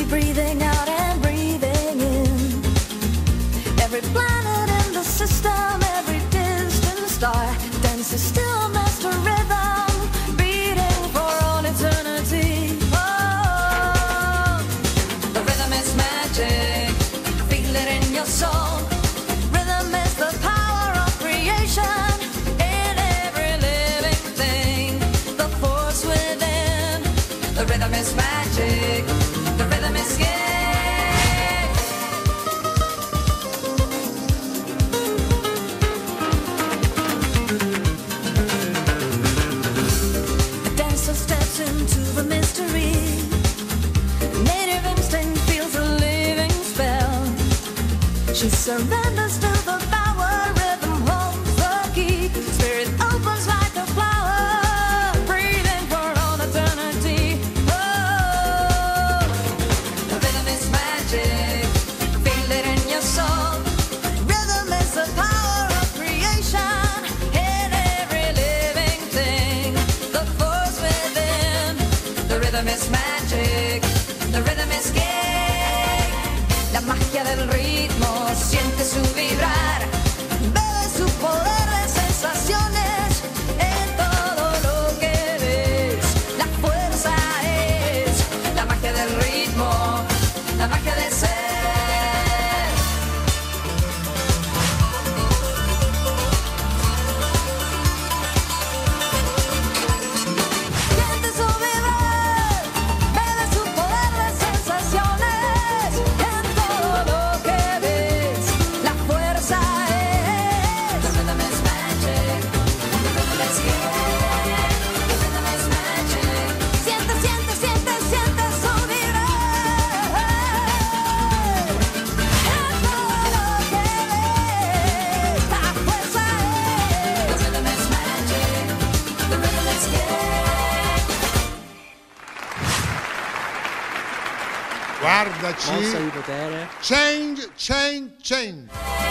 breathing out and breathing in. Every planet in the system, every distant star dances stillness to rhythm, beating for all eternity. Oh, the rhythm is magic, feel it in your soul. Rhythm is the power of creation in every living thing, the force within. The rhythm is magic, the rhythm is yeah. A dancer steps into the mystery. Native instinct feels a living spell. She surrenders to the power. Rhythm holds the key. Spirit opens like a flower, breathing for all eternity. Oh, the rhythm is magic. Feel it in your soul. Rhythm is the power of creation in every living thing. The force within. The rhythm is magic. The rhythm is gay. La magia del ritmo, siente su vibrar, bebe su poder de sensaciones en todo lo que ves. La fuerza es la magia del ritmo, la magia del ser. Siente su vibrar, bebe su poder de sensaciones en todo lo que ves. La fuerza es. The rhythm is magic. The rhythm is gay. The rhythm is magic. Siente, siente, siente, siente su vibrar en todo lo que ves. La fuerza es. The rhythm is magic. The rhythm is gay. Guardaci. Mossa di potere. Change, change, change.